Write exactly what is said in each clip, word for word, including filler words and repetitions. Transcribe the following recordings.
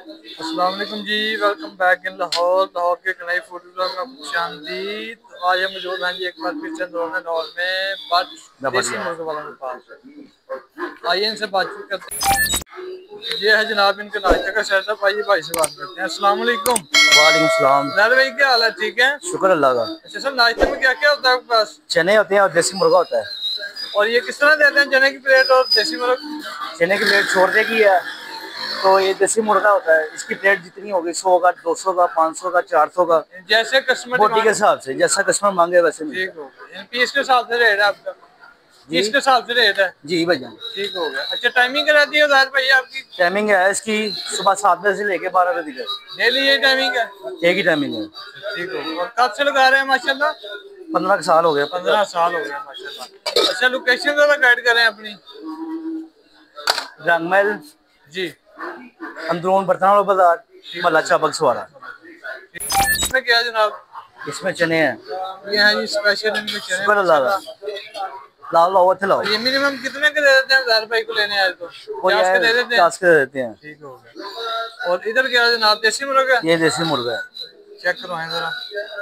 अस्सलाम वालेकुम जी, welcome back in Lahore. Lahore के एक नई फूड ब्लॉग में खुशामदीद। तो आज हम मौजूद हैं जी एक बार फिर से लाहौर में बात देसी मुर्गे वालों के पास। आइए इनसे बातचीत करते हैं। ये है जनाब इनके नाश्ते का सेटअप। आइए भाई से बात करते हैं। अस्सलाम वालेकुम। वालेकुम सलाम। भाई क्या हाल है? ठीक है, शुक्र अल्लाह का। अच्छा सर, नाश्ते में क्या क्या होता है आपके पास? चने होते हैं और देसी मुर्गा होता है। और ये किस तरह देते हैं, चने की प्लेट और देसी मुर्गा? चने की प्लेट छोड़ने की है तो ये देसी मुर्गा होता है। इसकी प्लेट जितनी होगी, सौ का, दो सौ का, पाँच सौ का, चार सौ का, जैसे कस्टमर बोटी के हिसाब से, जैसा कस्टमर मांगे वैसे मिलेगा। ठीक हो गया, पीस के हिसाब से रेट है आपका? जी पीस के हिसाब से रेट है जी भैया। ठीक हो गया। अच्छा, टाइमिंग रहती है जाहिर भैया आपकी? टाइमिंग है इसकी सुबह सात बजे से लेके बारह बजे तक। डेली ये टाइमिंग है? एक ही टाइमिंग है। ठीक हो गया। और कब से लगा रहे हैं माशाल्लाह? पंद्रह साल हो गया। पंद्रह साल हो गया माशाल्लाह। अच्छा, लोकेशन जरा गाइड करें अपनी। रंगमहल जी, अंदरून बर्तन बाजार, मल्ला चाबक सवारा। इसमें क्या है जनाब? इसमें चने हैं। ये है जी स्पेशल इनके चने शुक्र अल्लाह का। लाओ लाओ थे लाओ। ये मिनिमम कितने के दे देते हैं ज़ाहिर भाई को लेने आए तो? पचास के दे देते हैं? पचास के दे देते हैं। ठीक हो गया। और इधर क्या है जनाब? देसी मुर्गा? ये देसी मुर्गा है। चेक करो है जरा।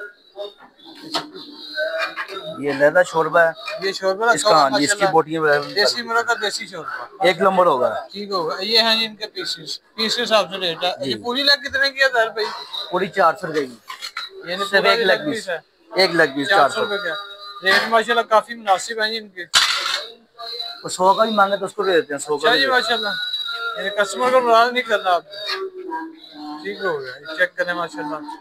ये लहदा शोरबा है। ये शोरबा इसका, हाँ जी, इसकी बोटियां देसी मुर्गा का देसी शोरबा एक नंबर होगा। ठीक होगा। ये हैं जी इनके पीसेस, पीस के हिसाब से रेट है। ये पूरी लेग कितने की है ज़ाहिर भाई? पूरी चार सौ रुपए की। ये सिर्फ एक लेग पीस है। एक लेग पीस चार सौ रुपए का रेट माशाल्लाह काफी मुनासिब है जी इनके। तो सौ का भी मांगे तो उसको दे देते हैं। सौ का जी माशाल्लाह। ये कस्टमर को नाराज नहीं करना आपको। ठीक हो गया, ये चेक करें माशाल्लाह।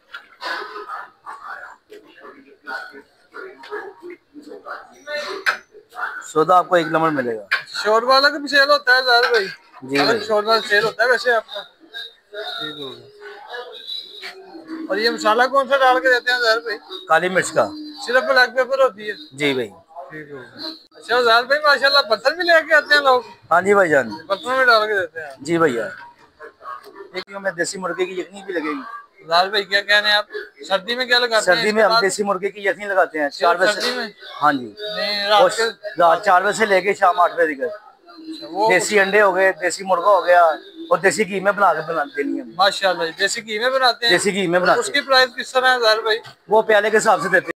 सौदा आपको एक नंबर मिलेगा। शोरबा वाला का भी सेल होता है ज़ाहिर भाई? जी भाई। शोरबा सेल होता है वैसे आपका? ठीक हो गया। और ये मसाला कौन सा डाल के देते हैं ज़ाहिर भाई? काली मिर्च का। सिर्फ ब्लैक पेपर होती है? जी भाई। ठीक हो गया। अच्छा ज़ाहिर भाई माशाल्लाह बर्तन भी लेके आते हैं लोग? हाँ जी भाई जान, बर्तनों में डाल के देते हैं? जी भैया। एक में देसी मुर्गे की यखनी भी लगेगी। ज़ाहिर भाई क्या कहने हैं आप? सर्दी में क्या लगाते हैं? सर्दी में हम देसी मुर्गे की यखनी लगाते हैं चार बजे से। हाँ जी, रात चार बजे से लेके शाम आठ बजे तक। देसी अंडे हो गए, देसी मुर्गा हो गया और देसी घी में बना के बना देनी है। माशाल्लाह, देसी घी में बनाते हैं? देसी घी में बनाते हैं। उसकी प्राइस किस तरह है ज़ाहिर भाई? वो प्याले के हिसाब से देते हैं।